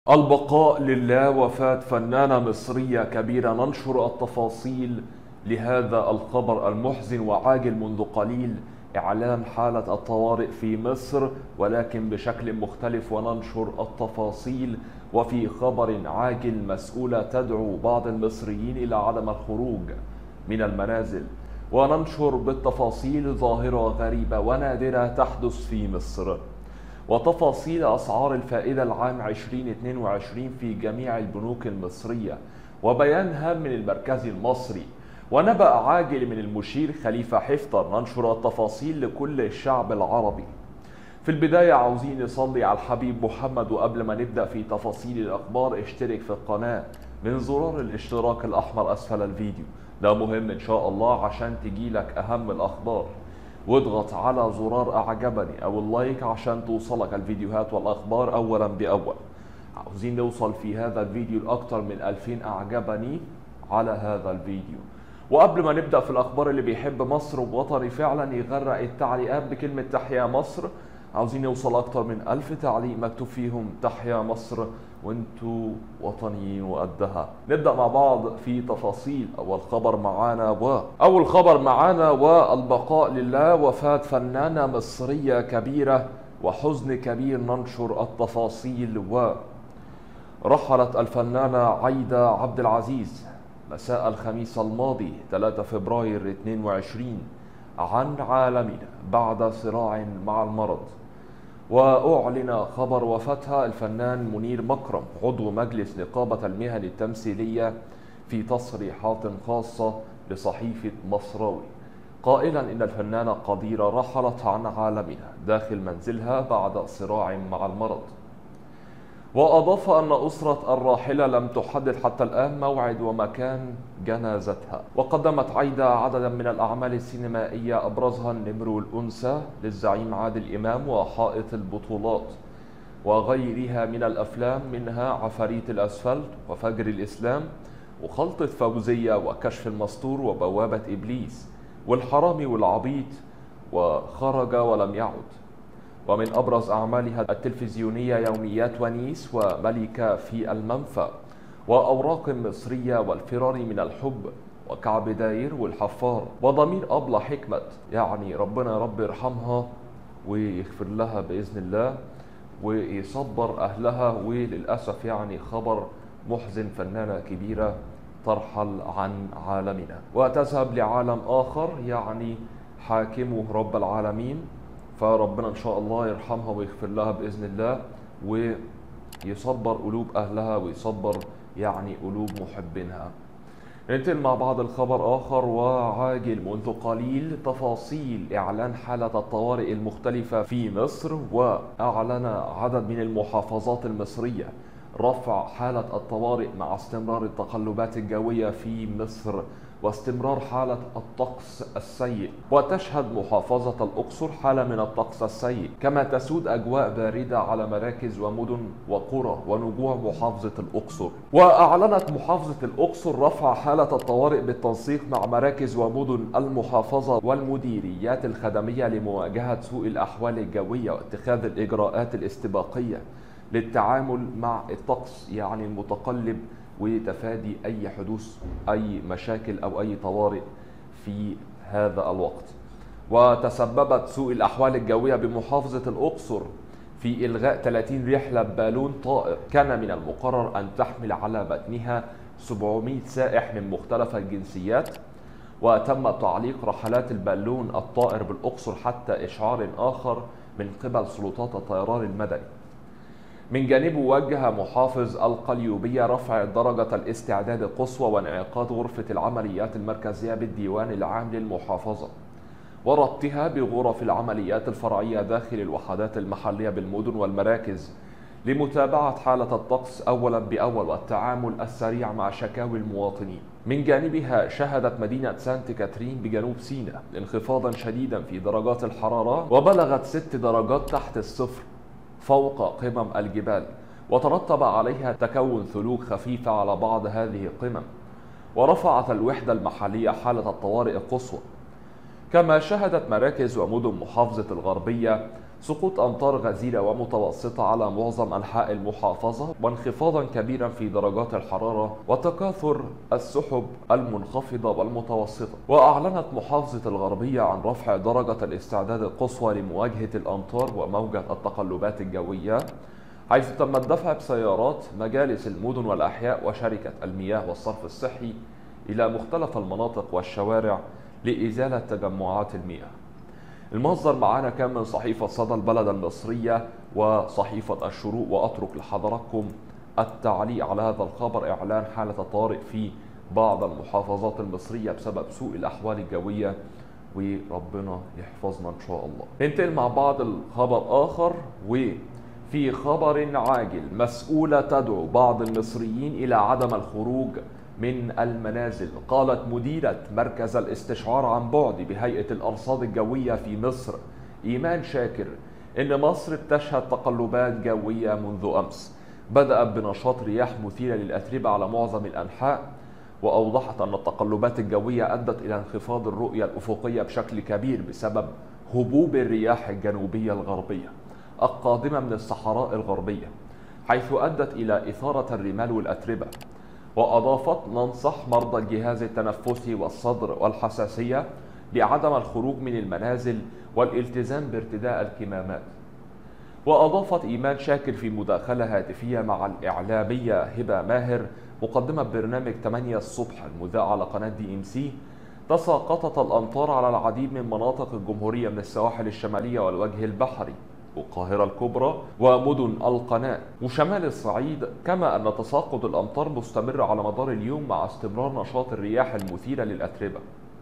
البقاء لله. وفاة فنانة مصرية كبيرة. ننشر التفاصيل لهذا الخبر المحزن وعاجل. منذ قليل إعلان حالة الطوارئ في مصر، ولكن بشكل مختلف، وننشر التفاصيل. وفي خبر عاجل، مسؤولة تدعو بعض المصريين إلى عدم الخروج من المنازل، وننشر بالتفاصيل ظاهرة غريبة ونادرة تحدث في مصر، وتفاصيل أسعار الفائدة العام 2022 في جميع البنوك المصرية، وبيان هام من المركزي المصري، ونبأ عاجل من المشير خليفة حفتر. ننشر التفاصيل لكل الشعب العربي. في البداية عاوزين نصلي على الحبيب محمد، وقبل ما نبدأ في تفاصيل الأخبار اشترك في القناة من زرار الاشتراك الأحمر أسفل الفيديو، ده مهم إن شاء الله عشان تجيلك أهم الأخبار. واضغط على زرار اعجبني او اللايك عشان توصلك الفيديوهات والاخبار اولا باول. عاوزين نوصل في هذا الفيديو لاكثر من 2000 اعجبني على هذا الفيديو. وقبل ما نبدا في الاخبار، اللي بيحب مصر ووطني فعلا يغرق التعليقات بكلمه تحيا مصر. عاوزين نوصل اكتر من 1000 تعليق مكتوب فيهم تحيا مصر، وانتوا وطنيين وقدها. نبدأ مع بعض في تفاصيل. أول خبر معانا والبقاء لله. وفاة فنانة مصرية كبيرة وحزن كبير. ننشر التفاصيل. ورحلت الفنانة عايدة عبد العزيز مساء الخميس الماضي 3 فبراير 22 عن عالمنا بعد صراع مع المرض. وأعلن خبر وفاتها الفنان منير مكرم عضو مجلس نقابة المهن التمثيلية في تصريحات خاصة لصحيفة مصراوي، قائلا إن الفنانة قديرة رحلت عن عالمنا داخل منزلها بعد صراع مع المرض. وأضاف أن أسرة الراحلة لم تحدد حتى الآن موعد ومكان جنازتها. وقدمت عايدة عددا من الأعمال السينمائية أبرزها النمر الأنثى للزعيم عادل إمام وحائط البطولات وغيرها من الأفلام، منها عفاريت الأسفلت وفجر الإسلام وخلطة فوزية وكشف المستور وبوابة إبليس والحرامي والعبيط وخرج ولم يعد. ومن أبرز أعمالها التلفزيونية يوميات ونيس وملكة في المنفى وأوراق مصرية والفرار من الحب وكعب داير والحفار وضمير أبلة حكمت. يعني ربنا رب يرحمها ويغفر لها بإذن الله ويصبر أهلها. وللأسف يعني خبر محزن، فنانة كبيرة ترحل عن عالمنا وتذهب لعالم آخر، يعني حاكمه رب العالمين. فربنا إن شاء الله يرحمها ويغفر لها بإذن الله ويصبر قلوب أهلها ويصبر يعني قلوب محبينها. ننتقل مع بعض الخبر آخر وعاجل. منذ قليل تفاصيل إعلان حالة الطوارئ المختلفة في مصر. وأعلن عدد من المحافظات المصرية رفع حالة الطوارئ مع استمرار التقلبات الجوية في مصر واستمرار حالة الطقس السيء. وتشهد محافظة الأقصر حالة من الطقس السيء، كما تسود أجواء باردة على مراكز ومدن وقرى ونجوع محافظة الأقصر. وأعلنت محافظة الأقصر رفع حالة الطوارئ بالتنسيق مع مراكز ومدن المحافظة والمديريات الخدمية لمواجهة سوء الأحوال الجوية واتخاذ الإجراءات الاستباقية للتعامل مع الطقس يعني المتقلب وتفادي أي حدوث أي مشاكل أو أي طوارئ في هذا الوقت. وتسببت سوء الأحوال الجوية بمحافظة الأقصر في إلغاء 30 رحلة بالون طائر كان من المقرر أن تحمل على متنها 700 سائح من مختلف الجنسيات. وتم تعليق رحلات البالون الطائر بالأقصر حتى إشعار آخر من قبل سلطات الطيران المدني. من جانبه وجه محافظ القليوبية رفع درجة الاستعداد القصوى وانعقاد غرفة العمليات المركزية بالديوان العام للمحافظة وربطها بغرف العمليات الفرعية داخل الوحدات المحلية بالمدن والمراكز لمتابعة حالة الطقس أولا بأول والتعامل السريع مع شكاوي المواطنين. من جانبها شهدت مدينة سانت كاترين بجنوب سيناء انخفاضا شديدا في درجات الحرارة وبلغت 6 درجات تحت الصفر فوق قمم الجبال، وترتب عليها تكون ثلوج خفيفة على بعض هذه القمم. ورفعت الوحدة المحلية حالة الطوارئ القصوى. كما شهدت مراكز ومدن محافظة الغربية سقوط أمطار غزيرة ومتوسطة على معظم أنحاء المحافظة، وانخفاضا كبيرا في درجات الحرارة، وتكاثر السحب المنخفضة والمتوسطة. وأعلنت محافظة الغربية عن رفع درجة الاستعداد القصوى لمواجهة الأمطار وموجة التقلبات الجوية، حيث تم الدفع بسيارات مجالس المدن والأحياء وشركة المياه والصرف الصحي إلى مختلف المناطق والشوارع لإزالة تجمعات المياه. المصدر معانا كان من صحيفة صدى البلد المصرية وصحيفة الشروق، وأترك لحضراتكم التعليق على هذا الخبر: إعلان حالة طارئ في بعض المحافظات المصرية بسبب سوء الأحوال الجوية، وربنا يحفظنا إن شاء الله. ننتقل مع بعض الخبر آخر. وفي خبر عاجل: مسؤولة تدعو بعض المصريين إلى عدم الخروج من المنازل. قالت مديرة مركز الاستشعار عن بعد بهيئة الأرصاد الجوية في مصر إيمان شاكر إن مصر بتشهد تقلبات جوية منذ أمس، بدأت بنشاط رياح مثيرة للأتربة على معظم الأنحاء. وأوضحت أن التقلبات الجوية أدت إلى انخفاض الرؤية الأفقية بشكل كبير بسبب هبوب الرياح الجنوبية الغربية القادمة من الصحراء الغربية، حيث أدت إلى إثارة الرمال والأتربة. وأضافت: ننصح مرضى الجهاز التنفسي والصدر والحساسية بعدم الخروج من المنازل والالتزام بارتداء الكمامات. وأضافت إيمان شاكر في مداخلة هاتفية مع الإعلامية هبة ماهر مقدمة برنامج 8 الصبح المذاع على قناة DMC: تساقطت الأمطار على العديد من مناطق الجمهورية من السواحل الشمالية والوجه البحري والقاهرة الكبرى ومدن القناة وشمال الصعيد، كما أن تساقط الأمطار مستمر على مدار اليوم مع استمرار نشاط الرياح المثيرة للأتربة.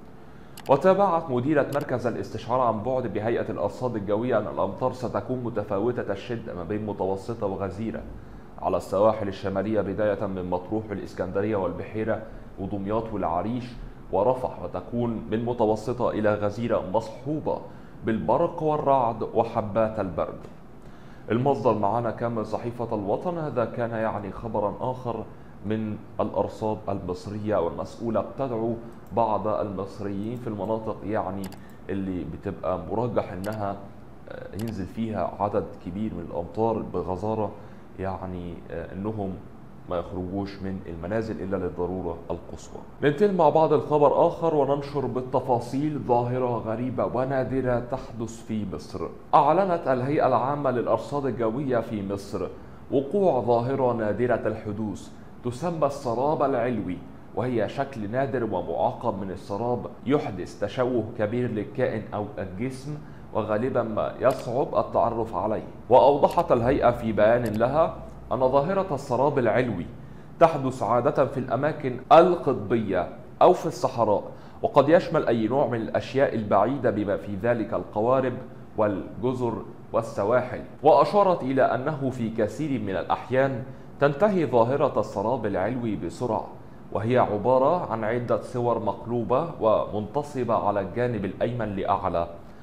وتابعت مديرة مركز الاستشعار عن بعد بهيئة الأرصاد الجوية أن الأمطار ستكون متفاوتة الشدة ما بين متوسطة وغزيرة على السواحل الشمالية بداية من مطروح والإسكندرية والبحيرة ودمياط والعريش ورفح، وتكون من متوسطة إلى غزيرة مصحوبة بالبرق والرعد وحبات البرد. المصدر معنا كان من صحيفة الوطن. هذا كان يعني خبرا آخر من الأرصاد المصرية، والمسؤولة بتدعو بعض المصريين في المناطق يعني اللي بتبقى مرجح انها ينزل فيها عدد كبير من الأمطار بغزارة، يعني انهم ما يخرجوش من المنازل إلا للضرورة القصوى. ننتقل مع بعض الخبر آخر وننشر بالتفاصيل ظاهرة غريبة ونادرة تحدث في مصر. أعلنت الهيئة العامة للأرصاد الجوية في مصر وقوع ظاهرة نادرة الحدوث تسمى السراب العلوي، وهي شكل نادر ومعقد من السراب يحدث تشوه كبير للكائن أو الجسم، وغالبا ما يصعب التعرف عليه. وأوضحت الهيئة في بيان لها أن ظاهرة السراب العلوي تحدث عادة في الأماكن القطبية أو في الصحراء، وقد يشمل أي نوع من الأشياء البعيدة بما في ذلك القوارب والجزر والسواحل. وأشارت إلى أنه في كثير من الأحيان تنتهي ظاهرة السراب العلوي بسرعة، وهي عبارة عن عدة صور مقلوبة ومنتصبة على الجانب الأيمن لأعلى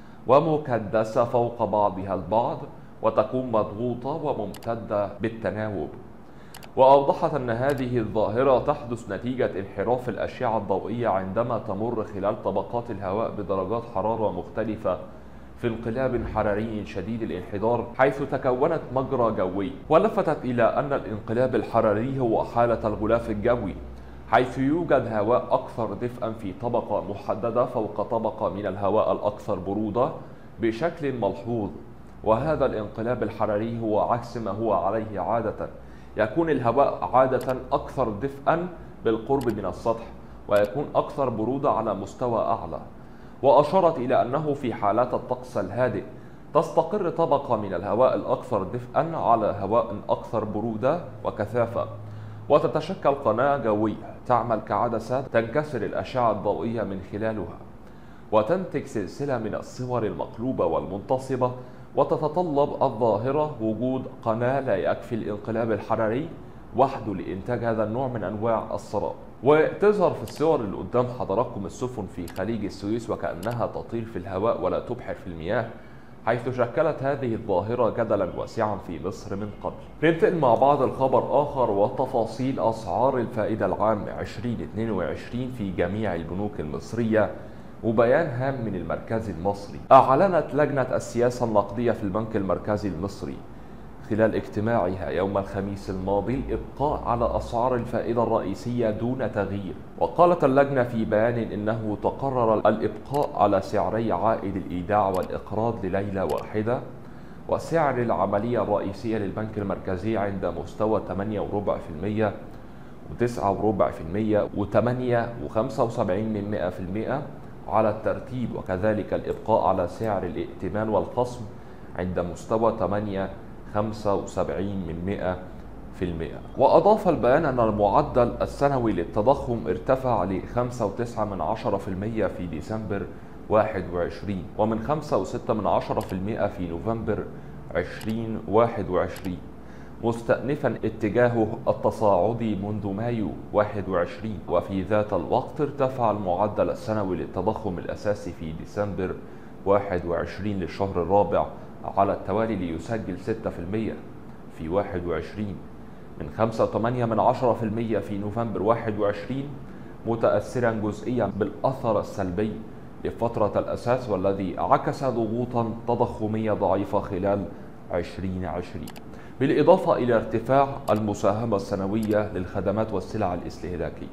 ومكدسة فوق بعضها البعض، وتكون مضغوطة وممتدة بالتناوب. وأوضحت أن هذه الظاهرة تحدث نتيجة انحراف الأشعة الضوئية عندما تمر خلال طبقات الهواء بدرجات حرارة مختلفة في انقلاب حراري شديد الانحدار، حيث تكونت مجرى جوي. ولفتت إلى أن الانقلاب الحراري هو حالة الغلاف الجوي، حيث يوجد هواء أكثر دفئا في طبقة محددة فوق طبقة من الهواء الأكثر برودة بشكل ملحوظ. وهذا الانقلاب الحراري هو عكس ما هو عليه عادة، يكون الهواء عادة أكثر دفئا بالقرب من السطح، ويكون أكثر برودة على مستوى أعلى. وأشارت إلى أنه في حالات الطقس الهادئ تستقر طبقة من الهواء الأكثر دفئا على هواء أكثر برودة وكثافة، وتتشكل قناة جوية تعمل كعدسة تنكسر الأشعة الضوئية من خلالها، وتنتج سلسلة من الصور المقلوبة والمنتصبة. وتتطلب الظاهرة وجود قناة لا يكفي الانقلاب الحراري وحده لإنتاج هذا النوع من أنواع السراب. وتظهر في الصور اللي قدام حضراتكم السفن في خليج السويس وكأنها تطير في الهواء ولا تبحر في المياه، حيث شكلت هذه الظاهرة جدلا واسعا في مصر من قبل. ننتقل مع بعض الخبر آخر وتفاصيل أسعار الفائدة العام 2022 في جميع البنوك المصرية وبيان هام من المركزي المصري. أعلنت لجنة السياسة النقدية في البنك المركزي المصري خلال اجتماعها يوم الخميس الماضي الإبقاء على أسعار الفائدة الرئيسية دون تغيير. وقالت اللجنة في بيان إنه تقرر الإبقاء على سعري عائد الإيداع والإقراض لليلة واحدة وسعر العملية الرئيسية للبنك المركزي عند مستوى 8.25% و9.25% و8.75% على الترتيب، وكذلك الإبقاء على سعر الائتمان والخصم عند مستوى 8.75%. وأضاف البيان أن المعدل السنوي للتضخم ارتفع ل 5.9% في ديسمبر 21 ومن 5.6% في نوفمبر 2021، مستأنفا اتجاهه التصاعدي منذ مايو 21. وفي ذات الوقت ارتفع المعدل السنوي للتضخم الأساسي في ديسمبر 21 للشهر الرابع على التوالي ليسجل 6% في 21 من 5.8% في نوفمبر 21، متأثرا جزئيا بالأثر السلبي لفترة الأساس والذي عكس ضغوطا تضخمية ضعيفة خلال 2020، بالإضافة إلى ارتفاع المساهمة السنوية للخدمات والسلع الاستهلاكية.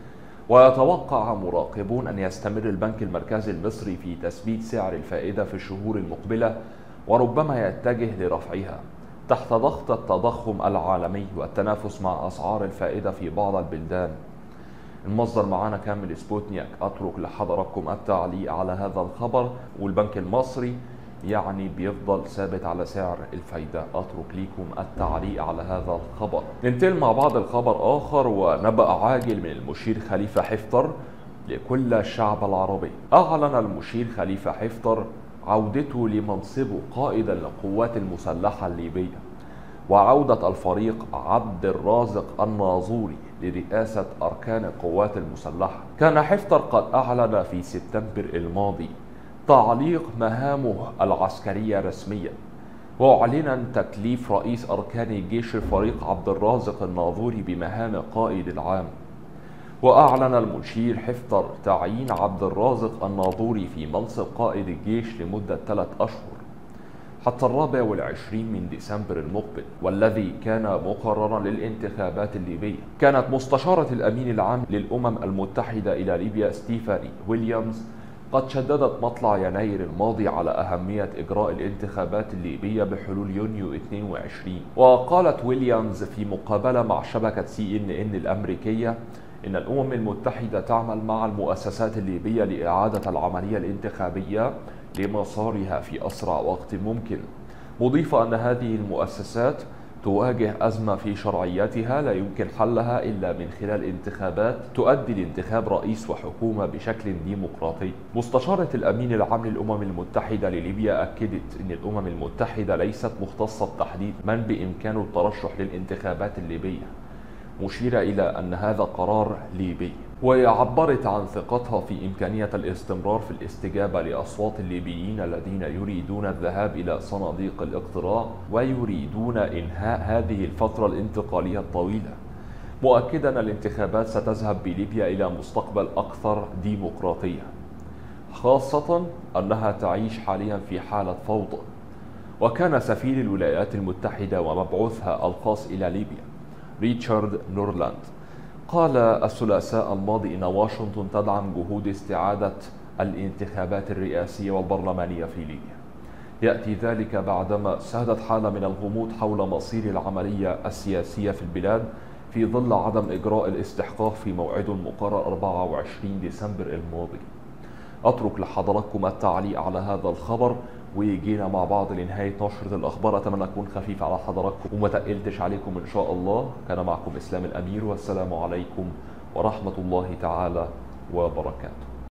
ويتوقع مراقبون أن يستمر البنك المركزي المصري في تثبيت سعر الفائدة في الشهور المقبلة، وربما يتجه لرفعها تحت ضغط التضخم العالمي والتنافس مع أسعار الفائدة في بعض البلدان. المصدر معانا كان من سبوتنيك. أترك لحضراتكم التعليق على هذا الخبر. والبنك المصري يعني بيفضل ثابت على سعر الفايدة. أترك لكم التعليق على هذا الخبر. ننتقل مع بعض الخبر آخر، ونبأ عاجل من المشير خليفة حفتر لكل الشعب العربي. أعلن المشير خليفة حفتر عودته لمنصبه قائدا للقوات المسلحة الليبية، وعودة الفريق عبد الرازق الناظوري لرئاسة أركان القوات المسلحة. كان حفتر قد أعلن في سبتمبر الماضي تعليق مهامه العسكرية رسميا، معلنا تكليف رئيس أركان الجيش الفريق عبد الرازق الناظوري بمهام قائد العام. وأعلن المشير حفتر تعيين عبد الرازق الناظوري في منصب قائد الجيش لمدة 3 أشهر حتى 24 من ديسمبر المقبل، والذي كان مقررا للانتخابات الليبية. كانت مستشارة الأمين العام للأمم المتحدة إلى ليبيا ستيفاني ويليامز قد شددت مطلع يناير الماضي على أهمية إجراء الانتخابات الليبية بحلول يونيو 22. وقالت ويليامز في مقابلة مع شبكة CNN الأمريكية إن الأمم المتحدة تعمل مع المؤسسات الليبية لإعادة العملية الانتخابية لمسارها في أسرع وقت ممكن، مضيفة أن هذه المؤسسات تواجه أزمة في شرعيتها لا يمكن حلها إلا من خلال انتخابات تؤدي لانتخاب رئيس وحكومة بشكل ديمقراطي. مستشارة الأمين العام للأمم المتحدة لليبيا أكدت أن الأمم المتحدة ليست مختصة بتحديد من بإمكانه الترشح للانتخابات الليبية، مشيرة إلى أن هذا قرار ليبي. وعبرت عن ثقتها في إمكانية الاستمرار في الاستجابة لأصوات الليبيين الذين يريدون الذهاب إلى صناديق الاقتراع ويريدون إنهاء هذه الفترة الانتقالية الطويلة، مؤكدا أن الانتخابات ستذهب بليبيا إلى مستقبل أكثر ديمقراطية، خاصة أنها تعيش حاليا في حالة فوضى. وكان سفير الولايات المتحدة ومبعوثها الخاص إلى ليبيا ريتشارد نورلاند قال الثلاثاء الماضي إن واشنطن تدعم جهود استعادة الانتخابات الرئاسية والبرلمانية في ليبيا. يأتي ذلك بعدما سادت حالة من الغموض حول مصير العملية السياسية في البلاد في ظل عدم إجراء الاستحقاق في موعد مقرر 24 ديسمبر الماضي. أترك لحضراتكم التعليق على هذا الخبر، ويجينا مع بعض لنهاية نشرة الأخبار. أتمنى أكون خفيف على حضراتكم وما تقلتش عليكم إن شاء الله. كان معكم إسلام الأمير، والسلام عليكم ورحمة الله تعالى وبركاته.